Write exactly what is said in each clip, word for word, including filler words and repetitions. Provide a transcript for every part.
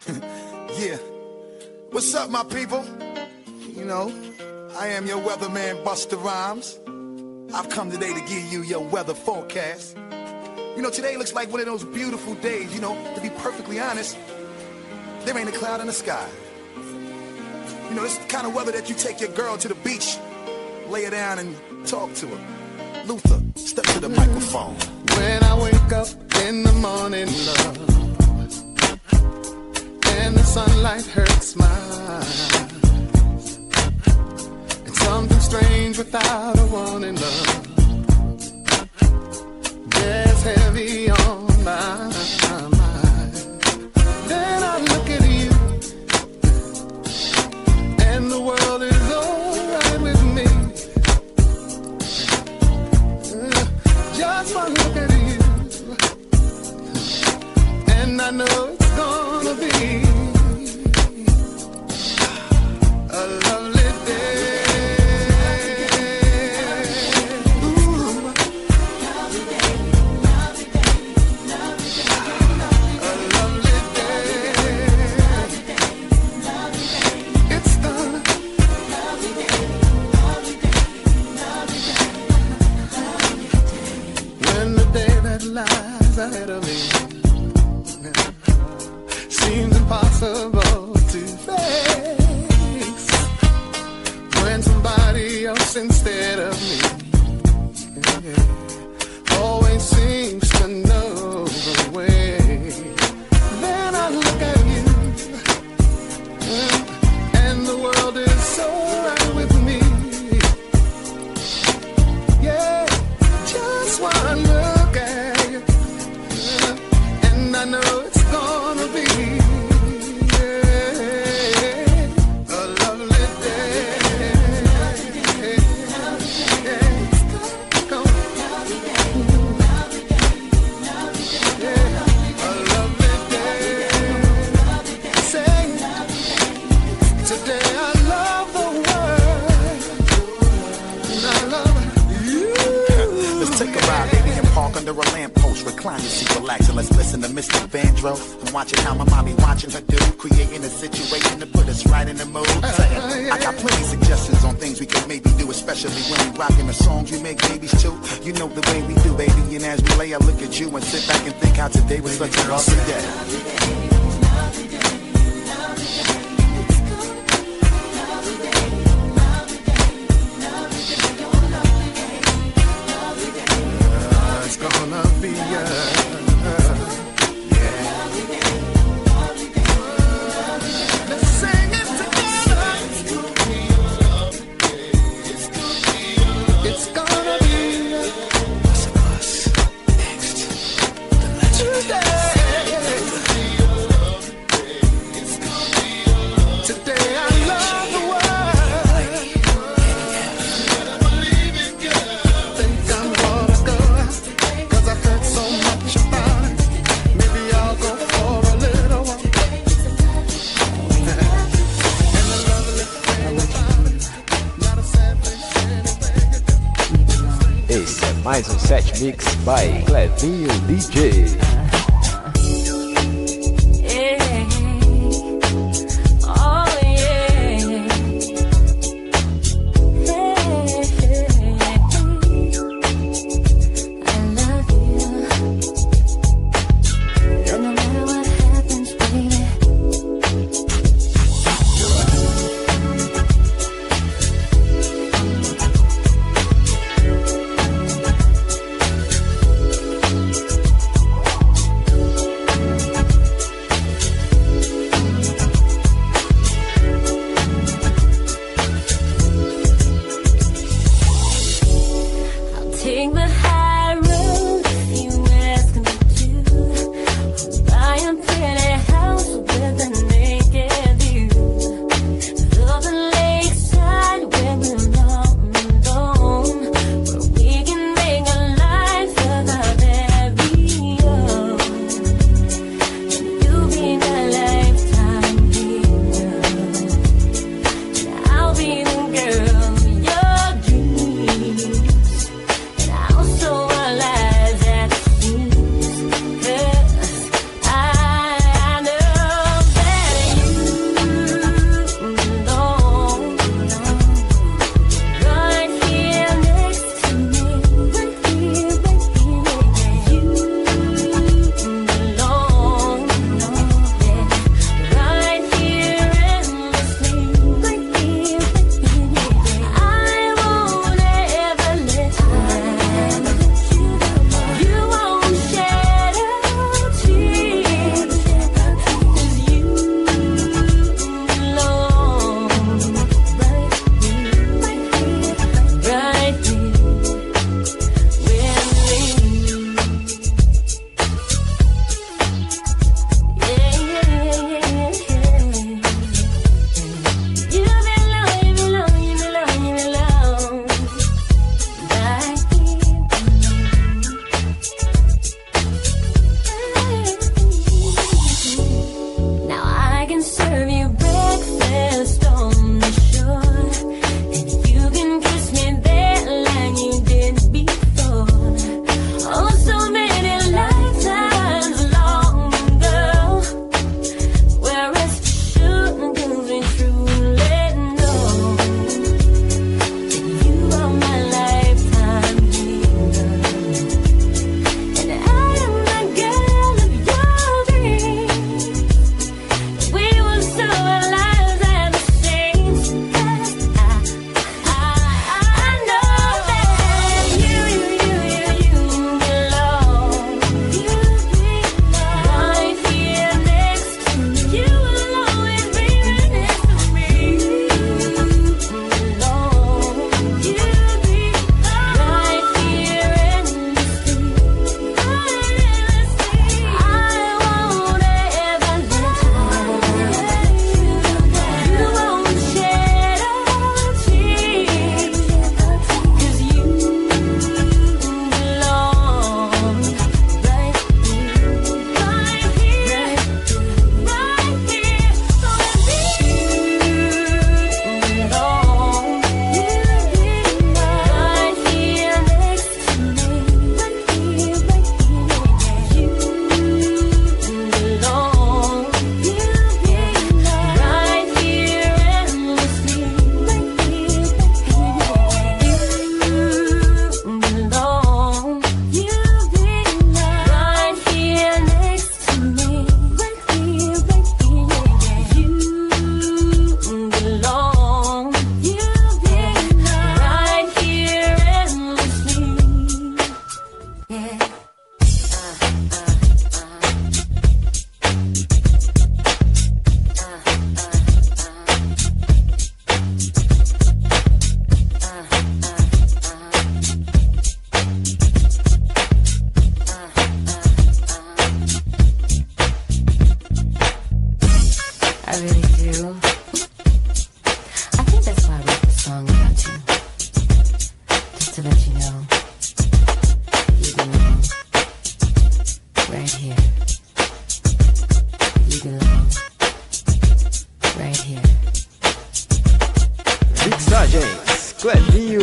Yeah. What's up, my people? You know, I am your weatherman, Busta Rhymes. I've come today to give you your weather forecast. You know, today looks like one of those beautiful days. You know, to be perfectly honest, there ain't a cloud in the sky. You know, this is the kind of weather that you take your girl to the beach, lay her down and talk to her. Luther, step to the microphone. When I wake up in the morning, love, and the sunlight hurts my eyes, it's something strange without a warning, love. There's heavy on my mind. Then I look at you, and the world is alright with me. Just one look at you, and I know it's gonna be a lovely day. Ooh. A lovely day. It's gonna when the day that lies ahead of me seems impossible to face, when somebody else instead of me always seems to know the way, then I look at you, and the world is so right with me. Yeah, just one look at you, and I know it's gonna be under a lamppost, recline your seat, relax, and let's listen to Mister Vandro. I'm watching how my mommy watching her do, creating a situation to put us right in the mood. Saying, I got plenty suggestions on things we can maybe do, especially when we rocking the songs we make babies too. You know the way we do, baby, and as we lay, I look at you and sit back and think how today was such a lovely day. it's gonna be a, uh, yeah. Let's sing it together. It's gonna be a, what's of us next? The legend. Today, today I love the world. Think I'm gonna go, 'cause I've heard so much about it. Maybe I'll go for a little walk. And the lovely thing about it, not a sad place anyway. Esse é mais um set mix by Clevinho D J.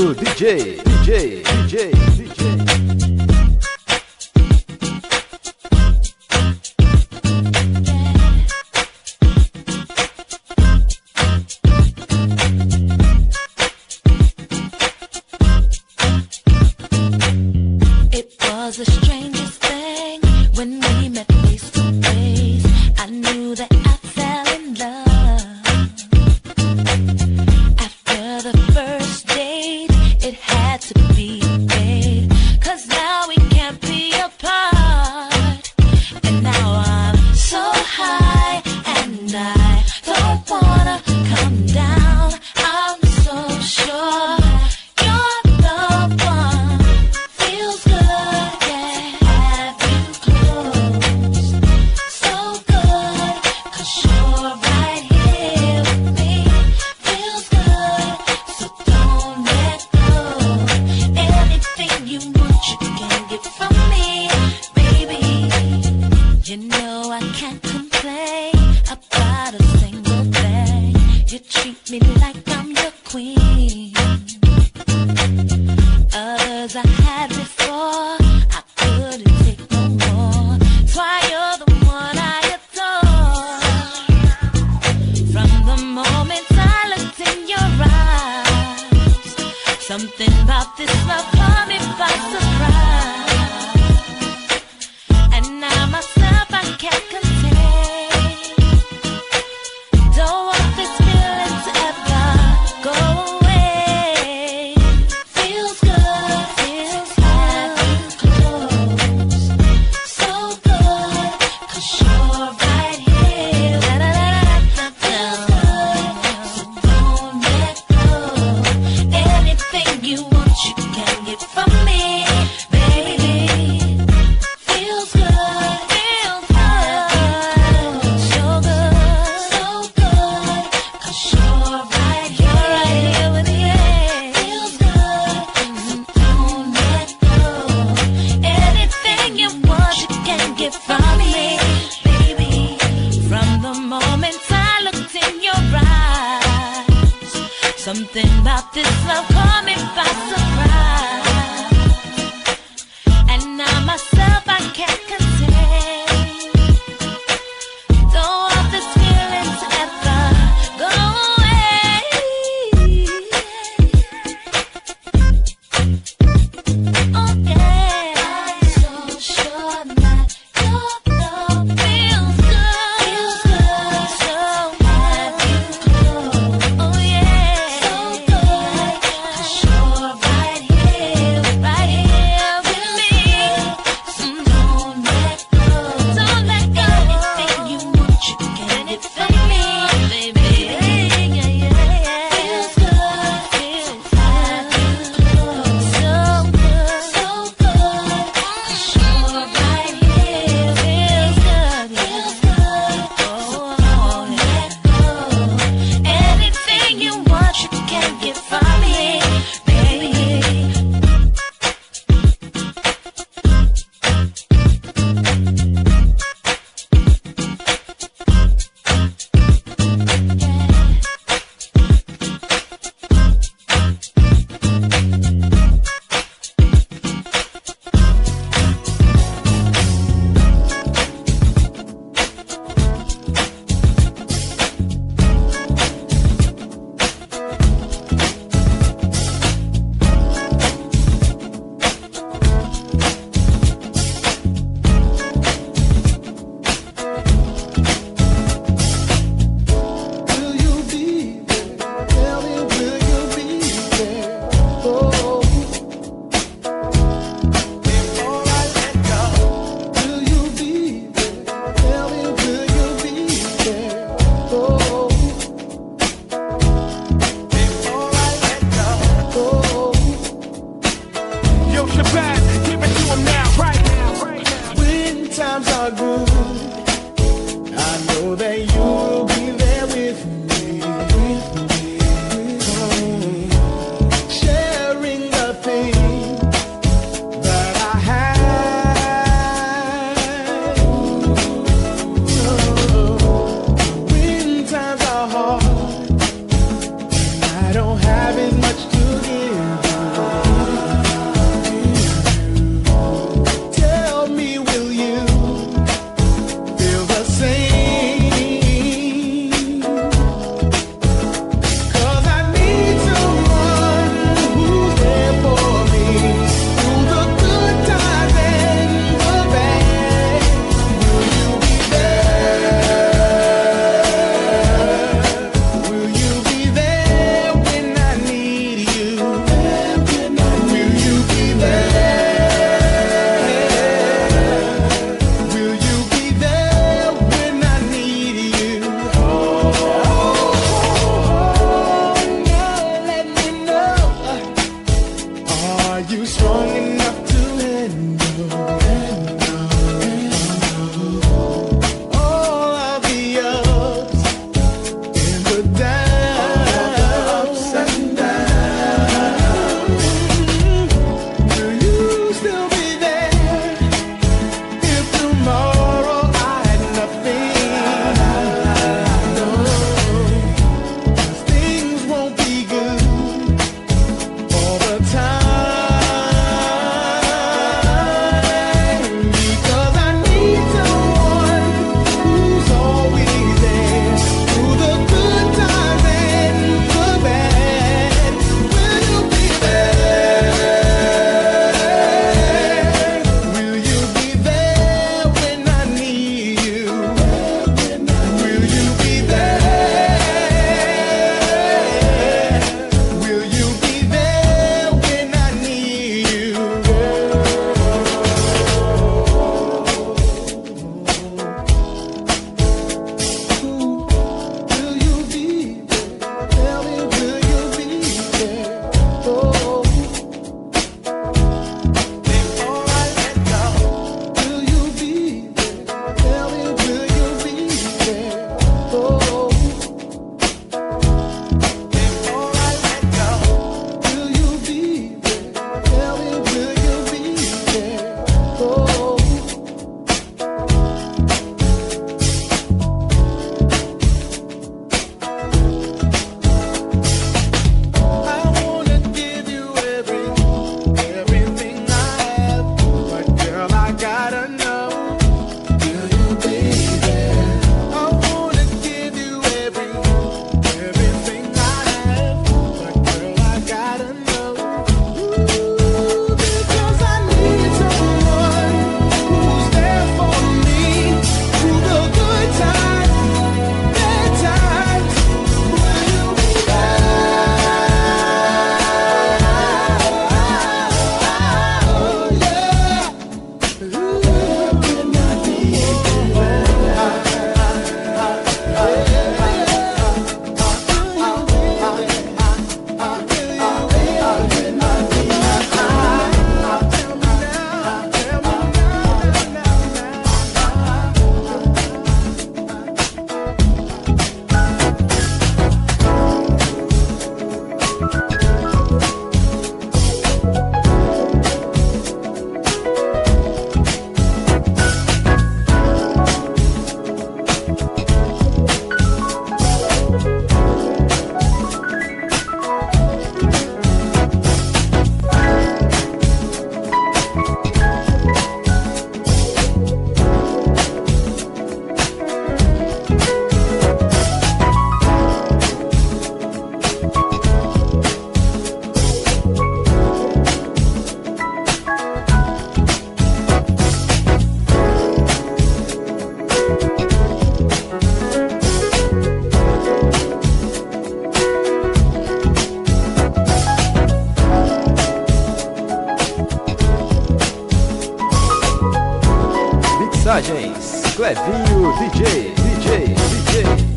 you, D J, D J, D J, D J. The strangest thing when we met face to face, I knew that I fell in love. After the first date, it had to be made, 'cause now we can't be apart. And now I'm so high and I don't wanna come down. I'm so sure you're the one. Feels good. You know I can't complain about a single thing. You treat me like I'm your queen. Others I had before, I couldn't take no more. That's why you're the one I adore. From the moment I looked in your eyes, something about this love caught me by surprise. And now myself I can't contain. Don't want this feeling to ever go away. Feels good, feels good, close. So good, 'cause you're right here. Da, da, da, da, da, da. So don't let go. Anything you want you can get from me, baby. Feels good, feels good, so good, so good, 'cause you're right here, right here with me. Feels good, so don't let go. Anything you want, you can get from me, baby. From the moment I looked in your eyes, something about this love caught me by surprise. And now myself I can't contain. Don't want this feeling to ever go away. Oh yeah, I'm so sure that your love feels good, feels good. So have you close. Oh yeah, so good, 'cause you're right here, right here with me. So don't let go, don't let go. Anything you want, you can get from me, baby. Yeah, yeah, yeah. Feels good, feels good, so good, so good, 'cause you're right here. Feels good, feels good. Oh, don't let go. Anything you want, you can get from me, baby. Will you be there? Tell me, will you be there? Oh, before I let go. Will you be there? Tell me, will you be there? Oh, before I let go. Oh, Yo, Shabazz, give it to him now, right now, right now. when times are good, I know that you will be there with me, with me, sharing the things that I have. When times are hard, I don't have as much to give. Clevinho D J, D J, D J.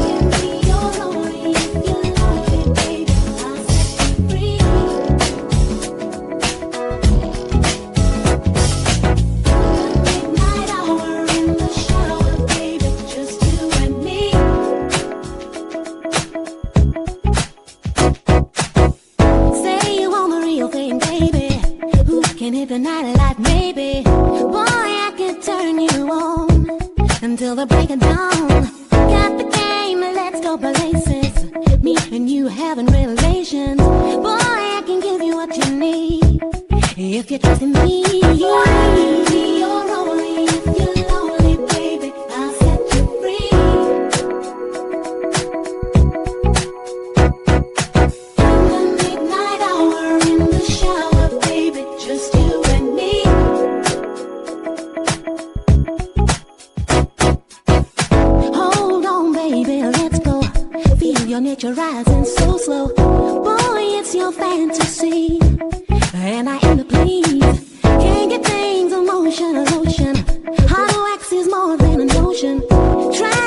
The nightlife, maybe. Boy, I can turn you on until the break of dawn. Got the game, let's go places. Me and you having relations. Boy, I can give you what you need if you're trusting me. You're only if you're lonely, baby. I'll set you free. In the midnight hour, in the shower, baby, just you. Your nature rising so slow. Boy, it's your fantasy, and I am the please. Can't get things in motion, lotion. Hot wax is more than an ocean. Try